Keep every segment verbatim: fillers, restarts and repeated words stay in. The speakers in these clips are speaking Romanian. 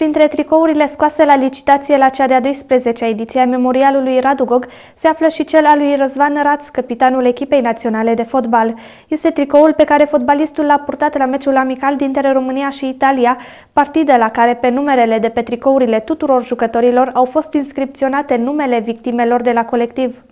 Printre tricourile scoase la licitație la cea de-a douăsprezecea ediție a Memorialului Radu Gog se află și cel al lui Răzvan Raț, capitanul echipei naționale de fotbal. Este tricoul pe care fotbalistul l-a purtat la meciul amical dintre România și Italia, partidă la care pe numerele de pe tricourile tuturor jucătorilor au fost inscripționate numele victimelor de la colectiv.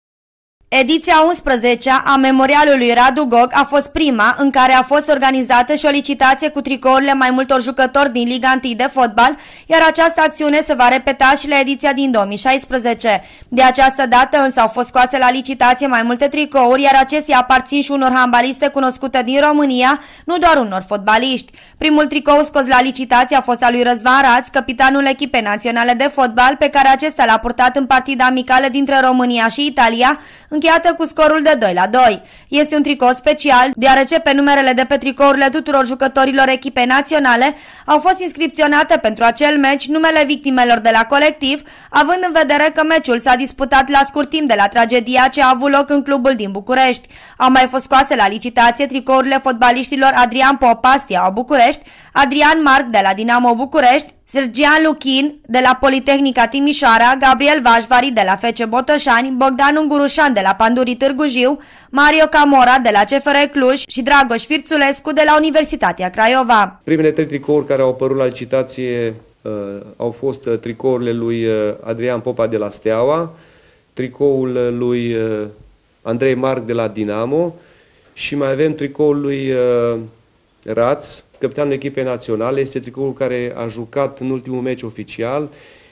Ediția a unsprezecea a Memorialului Radu Gog a fost prima în care a fost organizată și o licitație cu tricourile mai multor jucători din Liga unu de fotbal, iar această acțiune se va repeta și la ediția din două mii șaisprezece. De această dată însă au fost scoase la licitație mai multe tricouri, iar acestea aparțin și unor handbaliste cunoscute din România, nu doar unor fotbaliști. Primul tricou scos la licitație a fost al lui Răzvan Raț, capitanul echipei naționale de fotbal, pe care acesta l-a purtat în partida amicală dintre România și Italia, încheiată cu scorul de doi la doi. Este un tricou special, deoarece pe numerele de pe tricourile tuturor jucătorilor echipei naționale au fost inscripționate pentru acel meci numele victimelor de la colectiv, având în vedere că meciul s-a disputat la scurt timp de la tragedia ce a avut loc în clubul din București. Au mai fost scoase la licitație tricourile fotbaliștilor Adrian Popa, Steaua București, Adrian Marc de la Dinamo București, Sergian Luchin de la Politehnica Timișoara, Gabriel Vașvari de la F C Botoșani, Bogdan Ungurușan de la Pandurii Târgu Jiu, Mario Camora de la C F R Cluj și Dragoș Firțulescu de la Universitatea Craiova. Primele trei tricouri care au apărut la licitație uh, au fost uh, tricourile lui uh, Adrian Popa de la Steaua, tricoul lui uh, Andrei Marc de la Dinamo și mai avem tricoul lui uh, Raț, capitanul echipei naționale. Este tricoul care a jucat în ultimul meci oficial.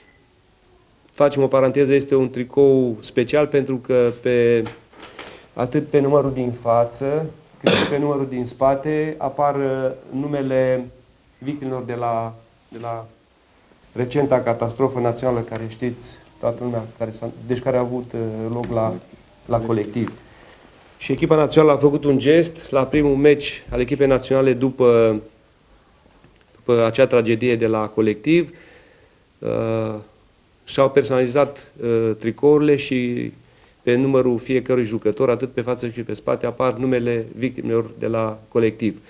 Facem o paranteză, este un tricou special pentru că pe, atât pe numărul din față, cât și pe numărul din spate apar numele victimelor de la, de la recenta catastrofă națională, care știți toată lumea, care deci care a avut loc la, la colectiv. Și echipa națională a făcut un gest la primul meci al echipei naționale după, după acea tragedie de la colectiv. Uh, și-au personalizat uh, tricourile și pe numărul fiecărui jucător, atât pe față și pe spate, apar numele victimelor de la colectiv.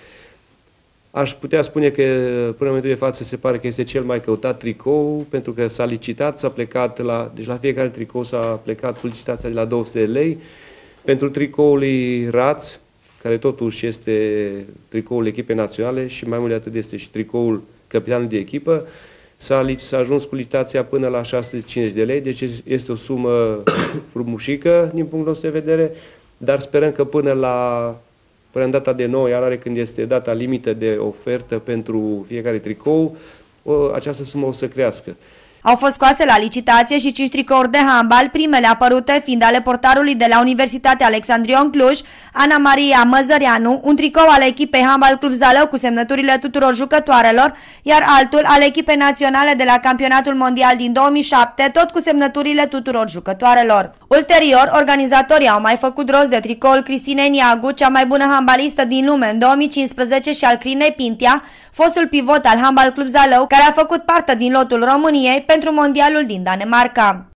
Aș putea spune că până în momentul de față se pare că este cel mai căutat tricou, pentru că s-a licitat, s-a plecat la, deci la fiecare tricou s-a plecat cu licitația de la două sute de lei. Pentru tricoul lui Raț, care totuși este tricoul echipei naționale și mai mult de atât este și tricoul capitanului de echipă, s-a ajuns cu licitația până la șase sute cincizeci de lei, deci este o sumă frumușică din punctul nostru de vedere, dar sperăm că până la până în data de nouă ianuarie, când este data limită de ofertă pentru fiecare tricou, o, această sumă o să crească. Au fost scoase la licitație și cinci tricouri de handbal, primele apărute fiind ale portarului de la Universitatea Alexandrion Cluj, Ana Maria Măzăreanu, un tricou al echipei Handbal Club Zalău cu semnăturile tuturor jucătoarelor, iar altul al echipei naționale de la Campionatul Mondial din două mii șapte, tot cu semnăturile tuturor jucătoarelor. Ulterior, organizatorii au mai făcut rost de tricoul Cristinei Niagu, cea mai bună handbalistă din lume în două mii cincisprezece, și al Crinei Pintea, fostul pivot al Handbal Club Zalău, care a făcut parte din lotul României pentru Mondialul din Danemarca.